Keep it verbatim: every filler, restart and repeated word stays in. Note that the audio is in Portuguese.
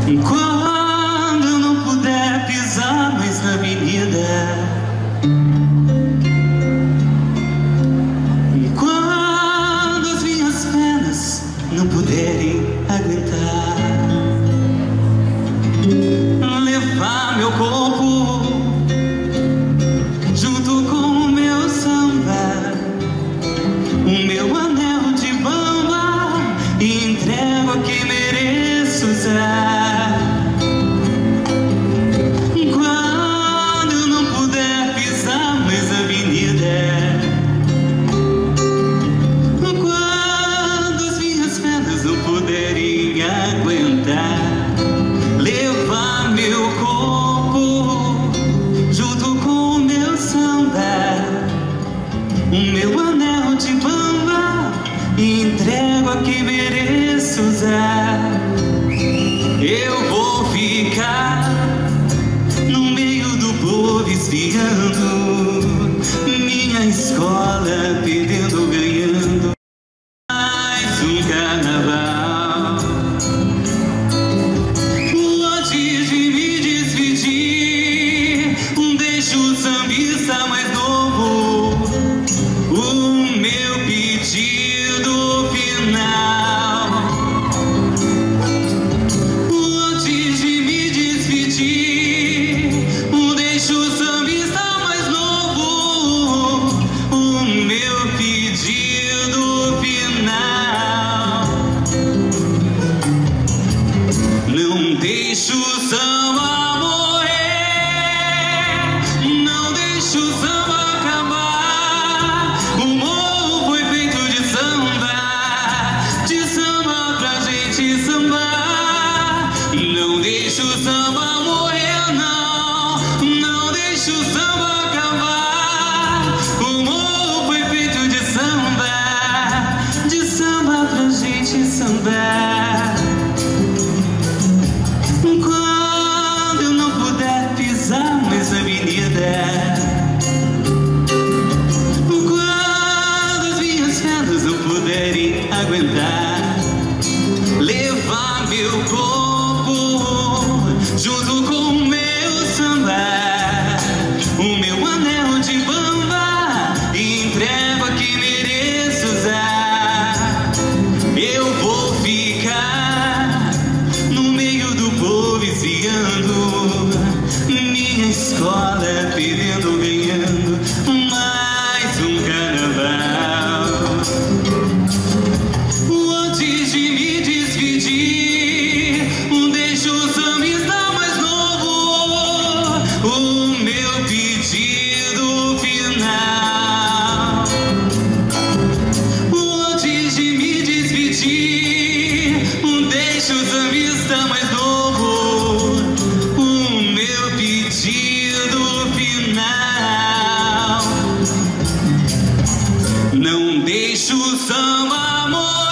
Quando eu não puder pisar mais na avenida, e quando as minhas pernas não puderem aguentar, levar meu corpo junto com o meu samba, o meu anel de bamba, e entrego a quem mereço usar. Quando eu não puder pisar mais a avenida, quando as minhas pernas não puderem aguentar, levar meu corpo junto com o meu samba, o meu anel de bamba, e entrego a quem mereço usar. Eu vou ficar no meio do povo espiando minha escola, perdendo ou ganhando mais um carnaval. Antes de me despedir, deixo o sambista mais novo, o meu pedido final. Antes de me despedir, deixo o sambista mais novo, o meu pedido final. Não deixo o samba morrer, não deixo o samba acabar. O morro foi feito de samba, de samba pra gente sambar. Não deixo o samba morrer, não, não deixo o samba acabar. O morro foi feito de samba, de samba pra gente sambar. Quando eu não puder pisar mais na avenida, quando as minhas pernas não puderem aguentar, levar meu corpo junto com o meu samba, o meu anel de bamba, e entrego a quem mereço usar. Eu vou ficar no meio do povo espiando minha escola, perdendo ou ganhando mais um carnaval. Antes de me despedir, deixo o sambista mais novo, o meu pedido final. Antes de me despedir, deixo o sambista mais novo, o meu pedido final. Não deixo o samba morrer.